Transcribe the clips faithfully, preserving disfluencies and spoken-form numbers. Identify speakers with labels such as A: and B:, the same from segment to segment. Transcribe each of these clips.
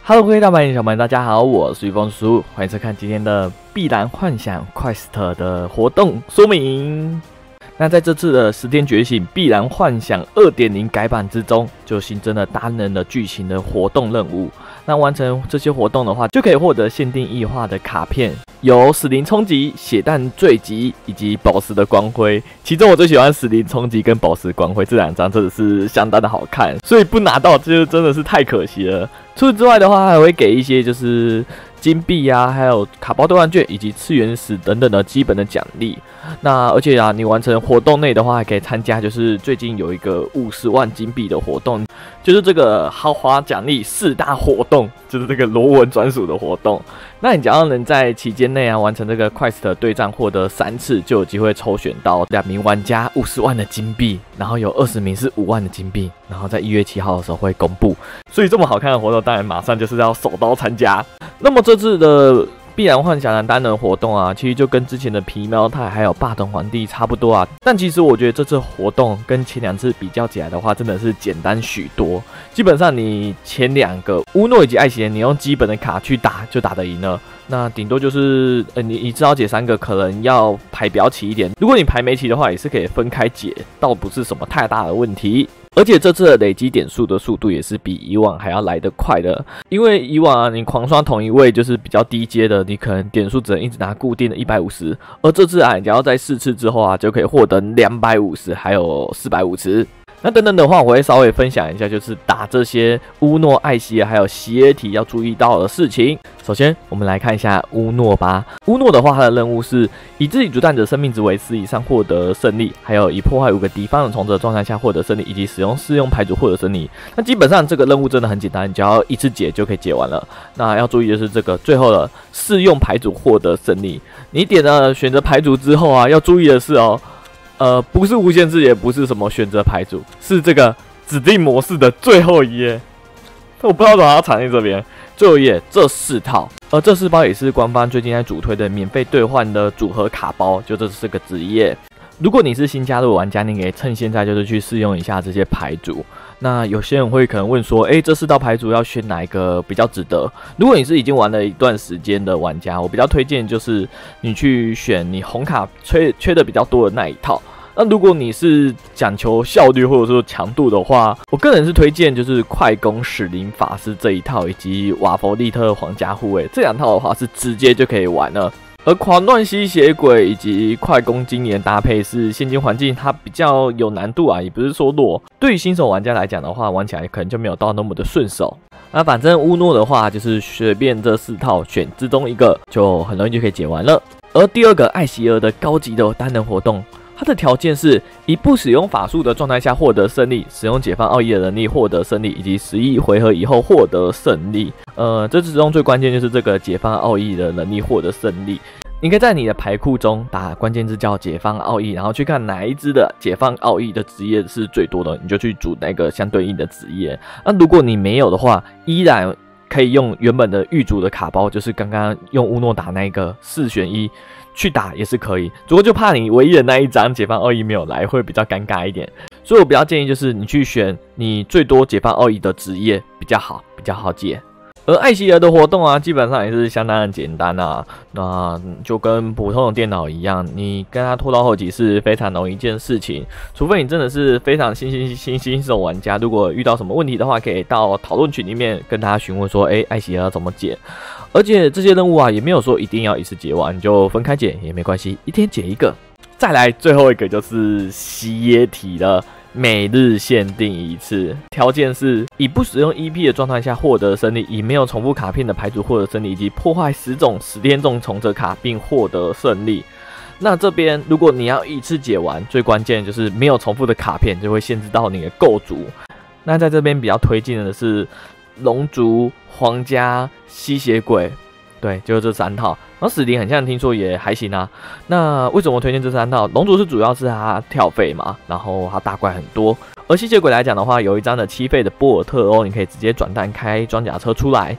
A: Hello， 各位大白小们，大家好，我是雨峰叔，欢迎收看今天的《碧蓝幻想 Quest》的活动说明。那在这次的十天觉醒碧蓝幻想 二点零 改版之中，就新增了单人的剧情的活动任务。那完成这些活动的话，就可以获得限定异化的卡片，有死灵冲击、血弹坠击以及宝石的光辉。其中我最喜欢死灵冲击跟宝石光辉这两张，真的是相当的好看，所以不拿到就真的是太可惜了。除此之外的话，还会给一些就是金币啊，还有卡包兑换券以及次元石等等的基本的奖励。那而且啊，你完成活动内的话，还可以参加就是最近有一个五十万金币的活动，就是这个豪华奖励四大活动，就是这个罗文专属的活动。那你只要能在期间内啊完成这个 Quest 对战，获得三次，就有机会抽选到两名玩家五十万的金币，然后有二十名是五万的金币，然后在一月七号的时候会公布。所以这么好看的活动，当然马上就是要手刀参加。那么这次的碧蓝幻想的单人活动啊，其实就跟之前的皮喵太还有霸等皇帝差不多啊。但其实我觉得这次活动跟前两次比较起来的话，真的是简单许多。基本上你前两个乌诺以及艾希恩，你用基本的卡去打就打得赢了。那顶多就是呃你你至少解三个，可能要牌比较齐一点。如果你牌没齐的话，也是可以分开解，倒不是什么太大的问题。而且这次的累积点数的速度也是比以往还要来得快的，因为以往啊，你狂刷同一位就是比较低阶的，你可能点数只能一直拿固定的一百五十，而这次啊，你只要在四次之后啊，就可以获得两百五十，还有四百五十。那等等的话，我会稍微分享一下，就是打这些乌诺、艾希尔还有西耶提要注意到的事情。首先，我们来看一下乌诺吧。乌诺的话，它的任务是以自己主战者生命值为四以上获得胜利，还有以破坏五个敌方的从者状态下获得胜利，以及使用适用牌组获得胜利。那基本上这个任务真的很简单，你只要一次解就可以解完了。那要注意的是这个最后的适用牌组获得胜利，你点了选择牌组之后啊，要注意的是哦。呃，不是无限制，也不是什么选择牌组，是这个指定模式的最后一页。我不知道怎么要藏在这边。最后一页这四套，而这四包也是官方最近在主推的免费兑换的组合卡包，就这四个职业。如果你是新加入的玩家，你可以趁现在就是去试用一下这些牌组。那有些人会可能问说，诶，这四道牌组要选哪一个比较值得？如果你是已经玩了一段时间的玩家，我比较推荐就是你去选你红卡缺缺的比较多的那一套。那如果你是讲求效率或者说强度的话，我个人是推荐就是快攻使灵法师这一套，以及瓦弗利特皇家护卫这两套的话是直接就可以玩了。而狂乱吸血鬼以及快攻精灵搭配是现今环境它比较有难度啊，也不是说弱。对于新手玩家来讲的话，玩起来可能就没有到那么的顺手。那反正乌诺的话，就是随便这四套选之中一个，就很容易就可以解完了。而第二个艾希尔的高级的单人活动，它的条件是以不使用法术的状态下获得胜利，使用解放奥义的能力获得胜利，以及十一回合以后获得胜利。呃，这之中最关键就是这个解放奥义的能力获得胜利。你可以在你的牌库中打关键字叫解放奥义，然后去看哪一支的解放奥义的职业是最多的，你就去组那个相对应的职业。那如果你没有的话，依然可以用原本的预组的卡包，就是刚刚用乌诺打那个四选一去打也是可以，不过就怕你唯一的那一张解放奥义没有来，会比较尴尬一点。所以我比较建议就是你去选你最多解放奥义的职业比较好，比较好解。而艾希尔的活动啊，基本上也是相当的简单啊，那就跟普通的电脑一样，你跟他拖到后期是非常容易一件事情，除非你真的是非常新新新新手玩家，如果遇到什么问题的话，可以到讨论群里面跟他询问说，哎，艾希尔要怎么解？而且这些任务啊，也没有说一定要一次解完，你就分开解也没关系，一天解一个。再来最后一个就是西耶提了。每日限定一次，条件是以不使用 E P 的状态下获得胜利，以没有重复卡片的牌组获得胜利，以及破坏十种十天中重者卡并获得胜利。那这边如果你要一次解完，最关键就是没有重复的卡片，就会限制到你的构筑。那在这边比较推荐的是龙族、皇家、吸血鬼，对，就是这三套。然后死灵很像听说也还行啊。那为什么我推荐这三套？龙族是主要是它跳费嘛，然后它大怪很多。而吸血鬼来讲的话，有一张的七费的波尔特欧，你可以直接转蛋开装甲车出来。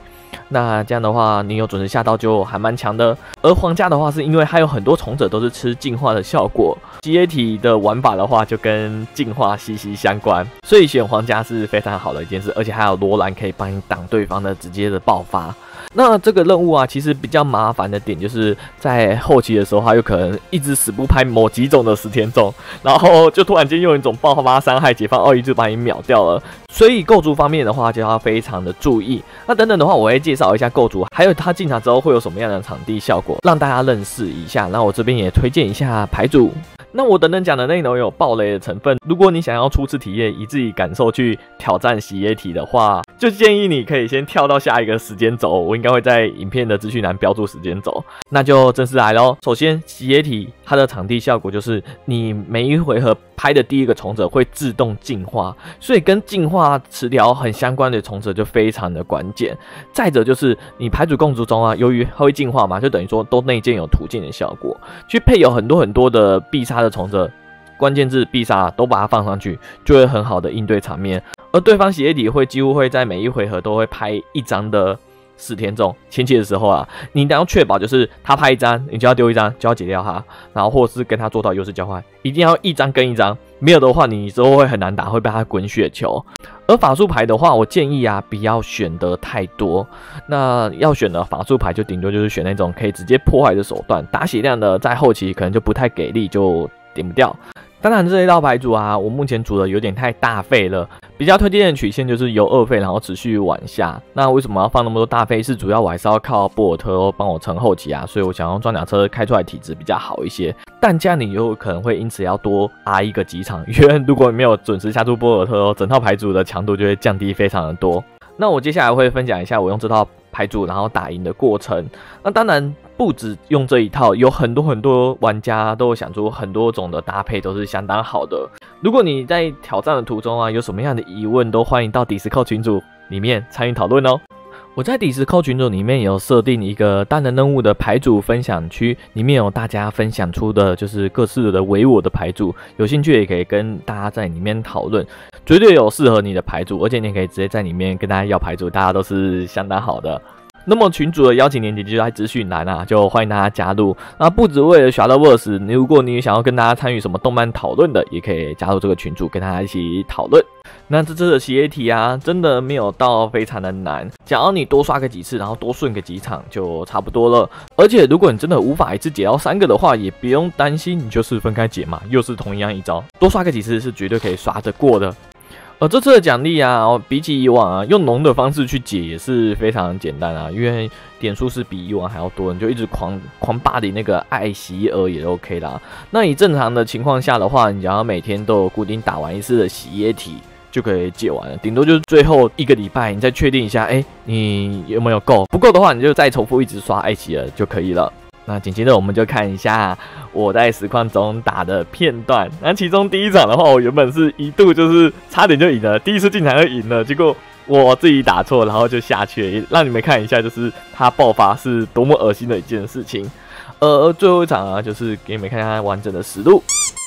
A: 那这样的话，你有准时下到就还蛮强的。而皇家的话，是因为它有很多从者都是吃净化的效果，洗液体的玩法的话就跟净化息息相关，所以选皇家是非常好的一件事，而且还有罗兰可以帮你挡对方的直接的爆发。那这个任务啊，其实比较麻烦的点就是在后期的时候，它有可能一直死不拍某几种的十天种，然后就突然间用一种爆发伤害解放奥义就把你秒掉了。所以构筑方面的话，就要非常的注意。那等等的话，我会介绍一下构筑，还有它进场之后会有什么样的场地效果，让大家认识一下。那我这边也推荐一下牌组。那我等等讲的内容有爆雷的成分，如果你想要初次体验以自己感受去挑战洗液体的话，就建议你可以先跳到下一个时间轴，我应该会在影片的资讯栏标注时间轴。那就正式来咯。首先洗液体它的场地效果就是你每一回合拍的第一个从者会自动净化，所以跟净化词条很相关的从者就非常的关键。再者就是你牌组共筑中啊，由于它会净化嘛，就等于说都内建有途径的效果，去配有很多很多的必杀的从者，关键字必杀都把它放上去，就会很好的应对场面。而对方洗液体会几乎会在每一回合都会拍一张的十天中，前期的时候啊，你一定要确保就是他拍一张，你就要丢一张，就要解掉他，然后或是跟他做到优势交换，一定要一张跟一张，没有的话你之后会很难打，会被他滚雪球。而法术牌的话，我建议啊不要选得太多，那要选的法术牌就顶多就是选那种可以直接破坏的手段，打血量的在后期可能就不太给力，就点不掉。当然这一道牌组啊，我目前组的有点太大费了，比较推荐的曲线就是由二费然后持续往下。那为什么要放那么多大费？是主要我还是要靠波尔特帮我撑后期啊，所以我想用装甲车开出来体质比较好一些。但这样你有可能会因此要多 R 一个几场，因为如果你没有准时下出波尔特哦，整套牌组的强度就会降低非常的多。那我接下来会分享一下我用这套牌组然后打赢的过程。那当然不止用这一套，有很多很多玩家都有想出很多种的搭配，都是相当好的。如果你在挑战的途中啊有什么样的疑问，都欢迎到迪斯科群组里面参与讨论哦。我在迪斯科群组里面有设定一个单人任务的牌组分享区，里面有大家分享出的就是各式的唯我的牌组，有兴趣也可以跟大家在里面讨论，绝对有适合你的牌组，而且你可以直接在里面跟大家要牌组，大家都是相当好的。那么群组的邀请链接就在资讯栏啊，就欢迎大家加入。那不只为了 Shadowverse， 你如果你想要跟大家参与什么动漫讨论的，也可以加入这个群组，跟大家一起讨论。那这次的洗液体啊，真的没有到非常的难，只要你多刷个几次，然后多顺个几场就差不多了。而且如果你真的无法一次解到三个的话，也不用担心，你就是分开解嘛，又是同样一招，多刷个几次是绝对可以刷得过的。而这次的奖励啊，比起以往啊，用农的方式去解也是非常简单啊，因为点数是比以往还要多，你就一直狂狂霸凌那个爱惜额也 OK 啦。那以正常的情况下的话，你只要每天都有固定打完一次的洗液体，就可以解完了。顶多就是最后一个礼拜，你再确定一下，哎、欸，你有没有够？不够的话，你就再重复一直刷爱惜额就可以了。那紧接着我们就看一下我在实况中打的片段。那其中第一场的话，我原本是一度就是差点就赢了，第一次进场就赢了，结果我自己打错，然后就下去了，也让你们看一下，就是它爆发是多么恶心的一件事情。而最后一场啊，就是给你们看一下完整的实录。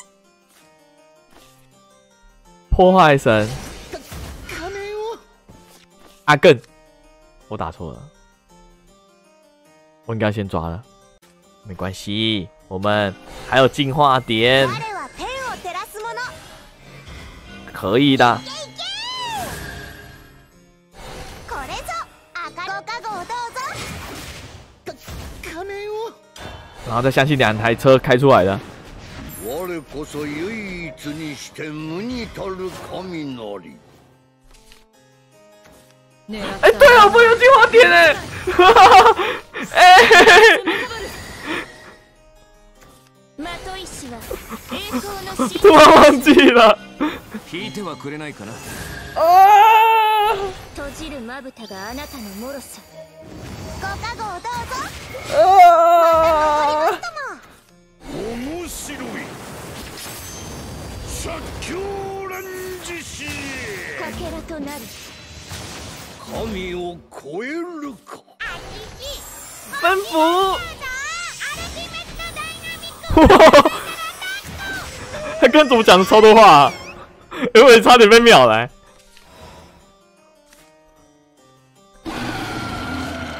A: 破坏神阿更，我打错了，我应该先抓了。没关系，我们还有进化点，可以的。然后再相信两台车开出来的。哎、欸，对啊，我有进化点哎，哈哈哈，哎。突然忘记了。啊！奔赴。他刚怎么讲的超多话、啊？因为差点被秒来。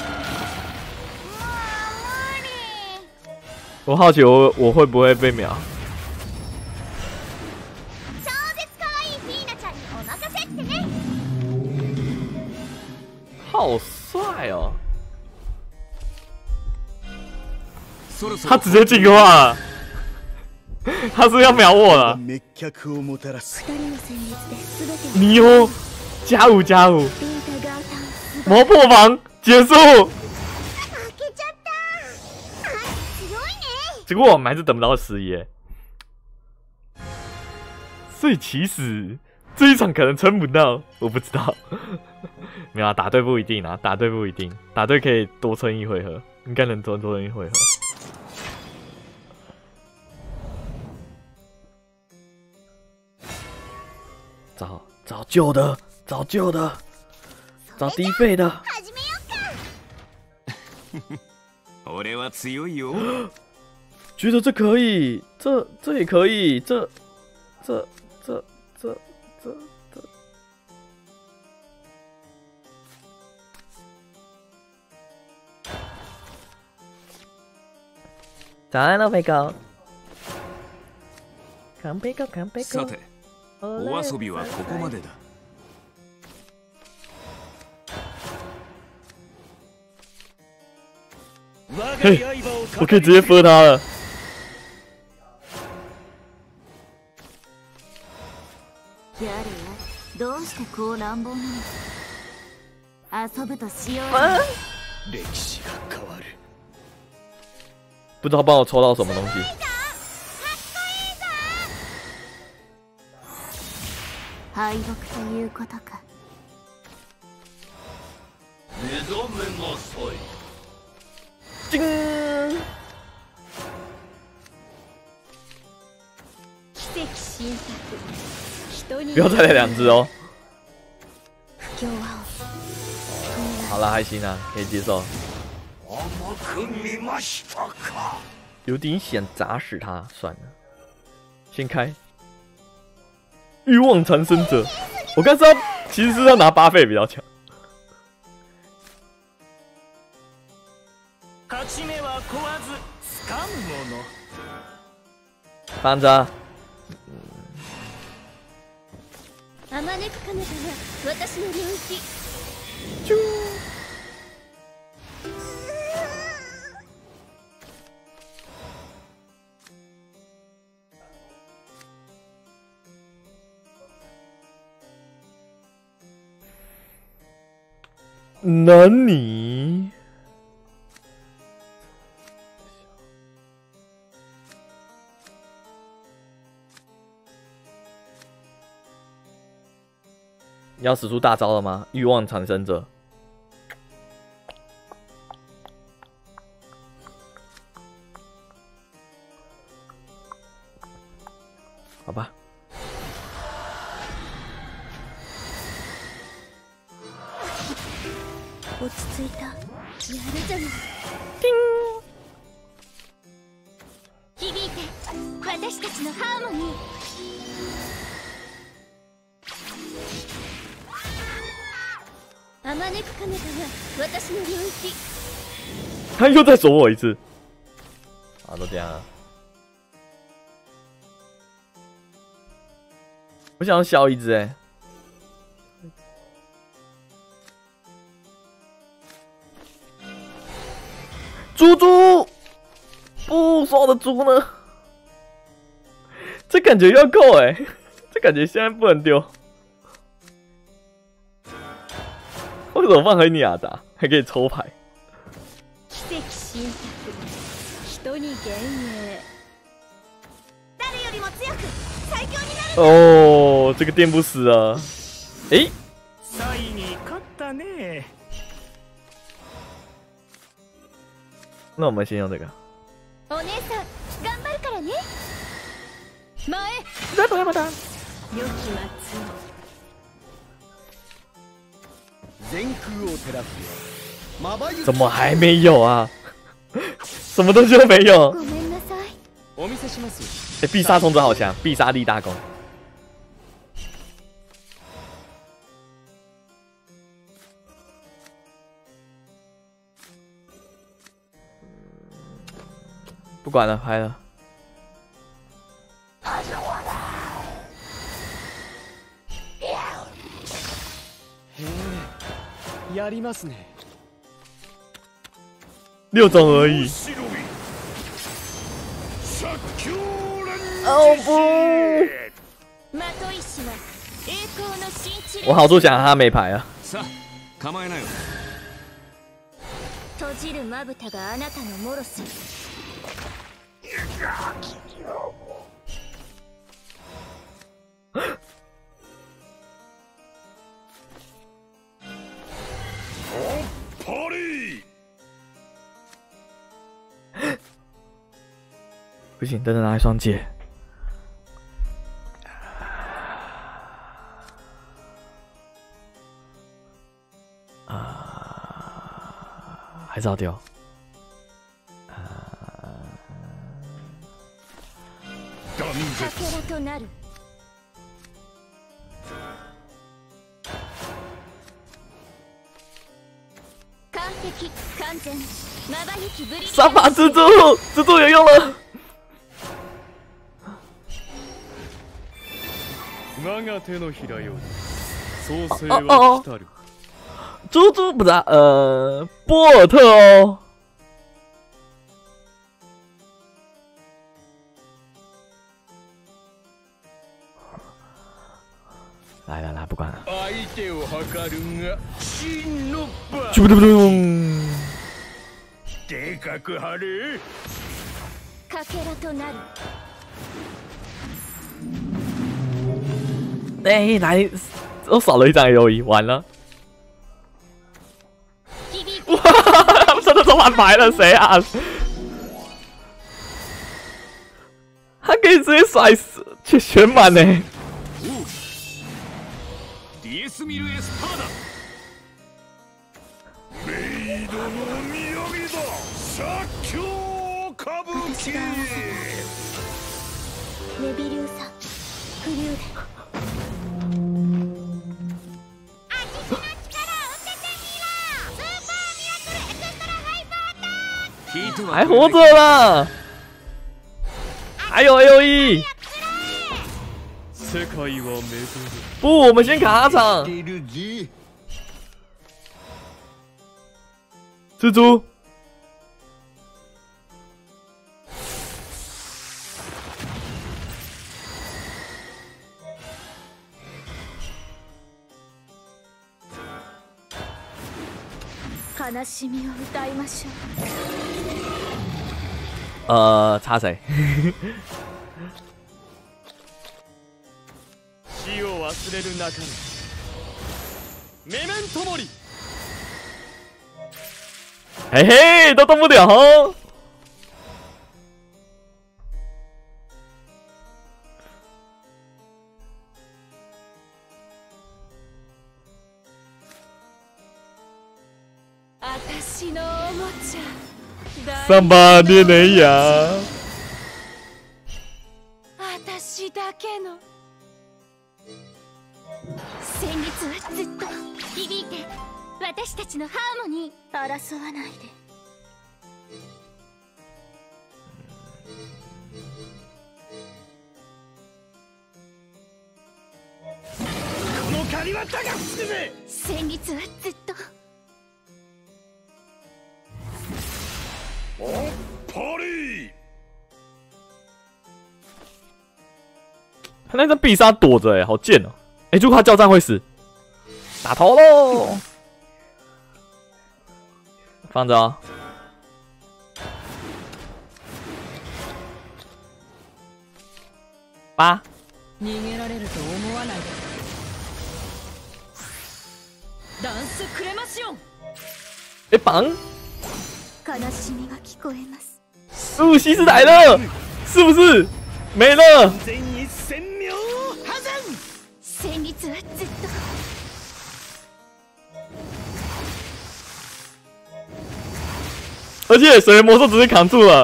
A: 我好奇我我会不会被秒？好帅哦！他直接进化了，他是要秒我了。尼欧加五加五，魔破防结束。结果我们还是等不到十一，所以其实这一场可能撑不到，我不知道。没有啊，打对不一定啊，打对不一定，打对可以多撑一回合，应该能多多撑一回合。找找旧的，找旧的，找低费的。
B: 俺は強いよ。
A: 觉得这可以，这这也可以，这这这这这这。早安，老贝哥。カンペコカンペコ。
B: さて、お遊びはここまでだ。
A: 嘿，我可以直接封他了。
C: やれやどうしてこう乱暴なの？遊ぶとしよう。
B: 歴史が変わる。
A: 不知道帮我抽到什么东西。
C: 敗北ということか。
B: 目覚めなさい。
A: 叮！
C: 奇跡新作。
A: 不要再来两只哦。好了，还行啊，可以接受。有点想砸死他，算了，先开。欲望缠身者，我刚知道其实是要拿八费比较强。放着。
C: あまねく彼方は私の領域。
A: 啾。何你？要使出大招了吗？欲望产生者，好吧。
C: 落ち着いた。やるじゃない。響いて、私たちのハーモニー。あまねく彼方は私の領域。
A: 他又再锁我一次。好，都这样了。我想要消一只哎。猪猪，不，所有的猪呢？这感觉要够哎，这感觉现在不能丢。为什么放黑尼亚达还可以抽牌？
C: 奇跡新作，人に幻影。誰よりも強く最強になる。
A: 哦，这个电不死啊！诶，
B: サイに勝ったね。
A: 那我们先用这个。
C: お姉さん、頑張るからね。前。
A: 再等一等。
C: 良き末
A: を。怎么还没有啊？什么东西都没有。
C: ごめんなさい。
B: お見せします。
A: 哎，必杀虫子好强，必杀立大功。不不管了，拍了。
B: やりますね。
A: 六种而已。哦不！我好处想他没牌啊。
B: さあ、構えなよ。
C: 閉じるまぶたがあなたのモロス。
B: パリ！
A: 不行，等等拿一双剑。啊，还是要丢。啊。
C: かけらとなる。完璧完全。まばゆきブリ。三
A: 把蜘蛛，蜘蛛也用了。
B: 我が手のひらより創世は来たる。
A: 猪猪不是、啊、呃波尔特哦。来来来，不管了。
B: 相手を測るが真の場。
A: 啾不嘟嘟。
B: でかく張れ。
C: かけらとなる。
A: 哎，来，我少了一张 L E， 完了。哇，他们真的都玩牌了，谁啊？他可以直接甩死，去全满呢。
B: ディエスミルエスパーダ。メイドの土産だ。写経歌舞伎。
C: ネビリューサ、フリューレ。
A: 还活着啦！还有 L E。不，我们先卡场。蜘蛛。
C: 悲しみを歌いましょう。
A: 呃，插谁？
B: 死を忘れる中に。メメントモリ。
A: 嘿嘿，都动不了哦。三把年内呀。
C: 私だけの。旋律はずっと響いて、私たちのハーモニー。争わないで。
B: この借りは高くつくぜ。
C: 旋律はずっと。
B: パリ！
A: 他那张必杀躲着哎，好贱哦！哎，如果他交战会死，打头喽！放着哦。八。
D: 逃げられると思わないで。ダンスクレマシオン。
A: 哎，绑！
C: 悲しみが聞こえます。
A: 十五西斯来了，是不是？没了。
C: 旋律はずっと。
A: 而且水源魔兽只是扛住了。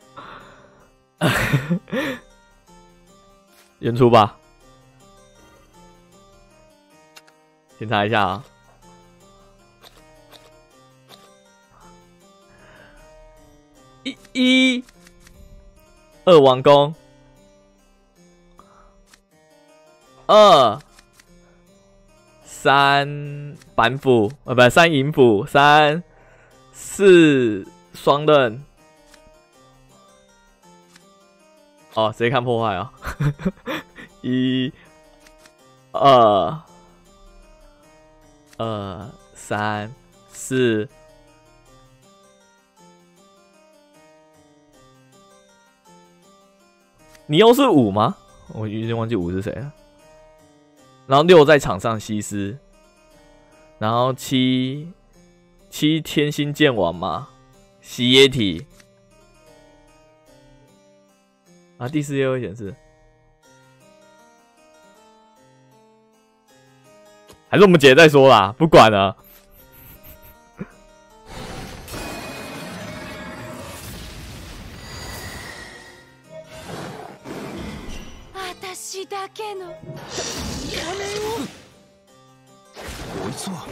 A: 演出吧。 检查一下啊。一一二王宫，二三板斧，呃，不，三银斧，三四双刃。哦，直接看破坏啊！一、二、二、三、四。你又是五吗？我有点忘记五是谁了。然后六在场上西施，然后七七天星剑王嘛，洗液体。啊，第四页会显示，还是我们姐再说啦，不管了。
C: 私だけの
B: こいつは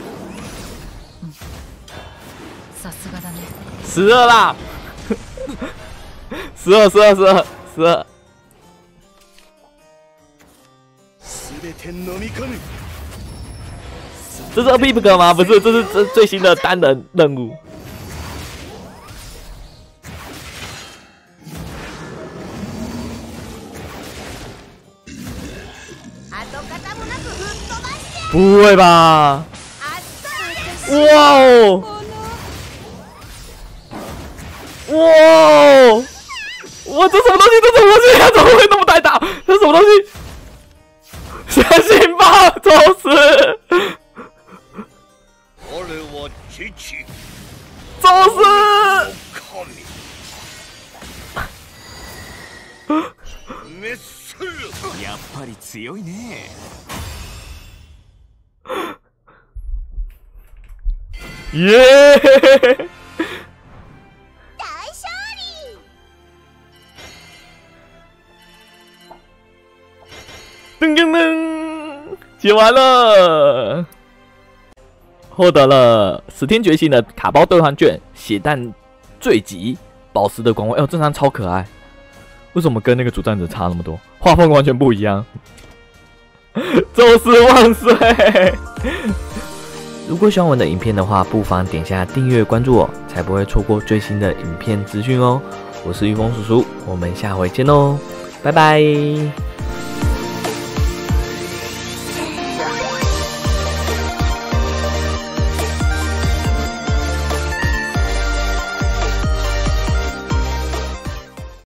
D: さすがだね。
A: 十二啦，十二，十二，十二，十二。
B: 全て飲み込む。
A: 这是 P I P 吗？不是，这是这最新的单人任务。不会吧？哇哦！哇哦！哇，这什么东西？这什么东西？它怎么会那么大打？这什么东西？相信吧，宙斯！宙斯！
B: やっぱり強いね。
A: 耶！
C: 大勝利！
A: 噔噔噔，解完了，获得了十天觉醒的卡包兑换券、血弹坠击、宝石的光辉。哎呦，这张超可爱，为什么跟那个主战者差那么多？画风完全不一样。宙斯万岁！如果喜欢我的影片的话，不妨点下订阅关注我，才不会错过最新的影片资讯哦。我是玉峰叔叔，我们下回见喽，拜拜。